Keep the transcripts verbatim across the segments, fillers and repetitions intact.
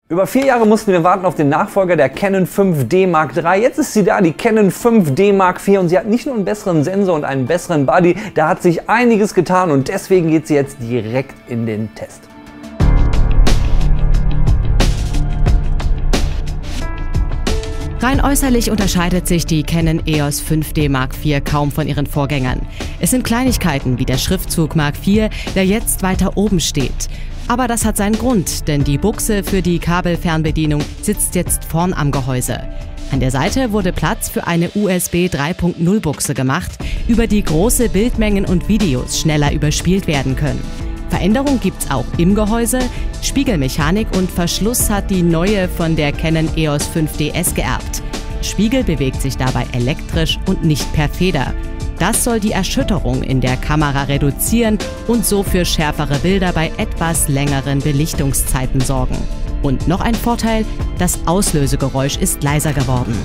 Über vier Jahre mussten wir warten auf den Nachfolger der Canon fünf D Mark drei. Jetzt ist sie da, die Canon fünf D Mark vier, und sie hat nicht nur einen besseren Sensor und einen besseren Body, da hat sich einiges getan und deswegen geht sie jetzt direkt in den Test. Rein äußerlich unterscheidet sich die Canon E O S fünf D Mark vier kaum von ihren Vorgängern. Es sind Kleinigkeiten wie der Schriftzug Mark vier, der jetzt weiter oben steht. Aber das hat seinen Grund, denn die Buchse für die Kabelfernbedienung sitzt jetzt vorn am Gehäuse. An der Seite wurde Platz für eine U S B drei Punkt null Buchse gemacht, über die große Bildmengen und Videos schneller überspielt werden können. Veränderung gibt's auch im Gehäuse. Spiegelmechanik und Verschluss hat die neue von der Canon E O S fünf D S geerbt. Spiegel bewegt sich dabei elektrisch und nicht per Feder. Das soll die Erschütterung in der Kamera reduzieren und so für schärfere Bilder bei etwas längeren Belichtungszeiten sorgen. Und noch ein Vorteil, das Auslösegeräusch ist leiser geworden.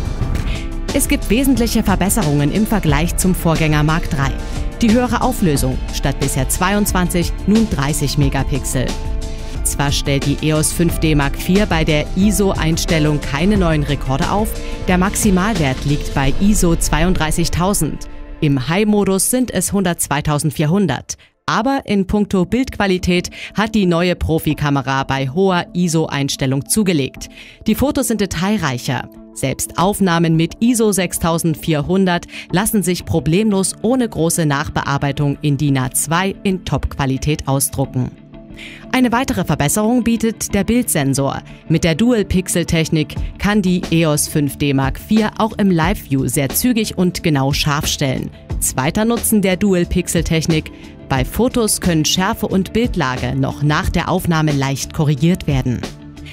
Es gibt wesentliche Verbesserungen im Vergleich zum Vorgänger Mark drei. Die höhere Auflösung, statt bisher zweiundzwanzig, nun dreißig Megapixel. Zwar stellt die E O S fünf D Mark vier bei der I S O-Einstellung keine neuen Rekorde auf, der Maximalwert liegt bei I S O zweiunddreißigtausend. Im High-Modus sind es hundertzweitausendvierhundert. Aber in puncto Bildqualität hat die neue Profikamera bei hoher I S O-Einstellung zugelegt. Die Fotos sind detailreicher. Selbst Aufnahmen mit I S O sechstausendvierhundert lassen sich problemlos ohne große Nachbearbeitung in D I N A zwei in Top-Qualität ausdrucken. Eine weitere Verbesserung bietet der Bildsensor. Mit der Dual-Pixel-Technik kann die E O S fünf D Mark vier auch im Live-View sehr zügig und genau scharf stellen. Zweiter Nutzen der Dual-Pixel-Technik: Bei Fotos können Schärfe und Bildlage noch nach der Aufnahme leicht korrigiert werden.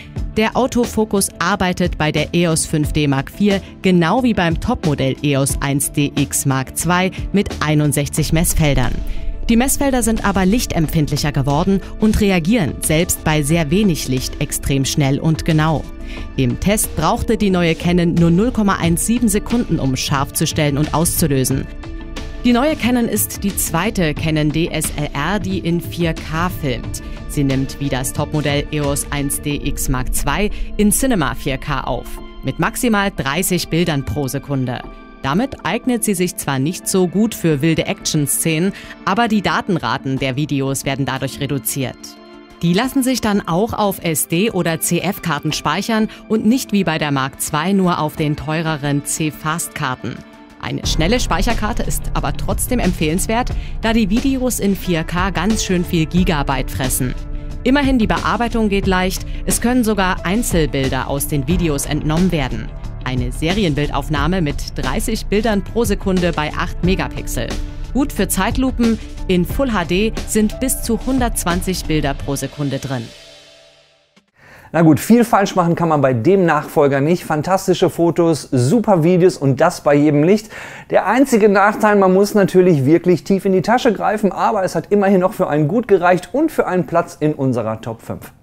Der Autofokus arbeitet bei der E O S fünf D Mark vier genau wie beim Topmodell E O S eins D X Mark zwei mit einundsechzig Messfeldern. Die Messfelder sind aber lichtempfindlicher geworden und reagieren selbst bei sehr wenig Licht extrem schnell und genau. Im Test brauchte die neue Canon nur null Komma siebzehn Sekunden, um scharf zu stellen und auszulösen. Die neue Canon ist die zweite Canon D S L R, die in vier K filmt. Sie nimmt wie das Topmodell E O S eins D X Mark zwei in Cinema vier K auf, mit maximal dreißig Bildern pro Sekunde. Damit eignet sie sich zwar nicht so gut für wilde Action-Szenen, aber die Datenraten der Videos werden dadurch reduziert. Die lassen sich dann auch auf S D- oder C F-Karten speichern und nicht wie bei der Mark zwei nur auf den teureren C-Fast-Karten. Eine schnelle Speicherkarte ist aber trotzdem empfehlenswert, da die Videos in vier K ganz schön viel Gigabyte fressen. Immerhin, die Bearbeitung geht leicht, es können sogar Einzelbilder aus den Videos entnommen werden. Eine Serienbildaufnahme mit dreißig Bildern pro Sekunde bei acht Megapixel. Gut für Zeitlupen, in Full H D sind bis zu hundertzwanzig Bilder pro Sekunde drin. Na gut, viel falsch machen kann man bei dem Nachfolger nicht. Fantastische Fotos, super Videos und das bei jedem Licht. Der einzige Nachteil, man muss natürlich wirklich tief in die Tasche greifen, aber es hat immerhin noch für einen gut gereicht und für einen Platz in unserer Top fünf.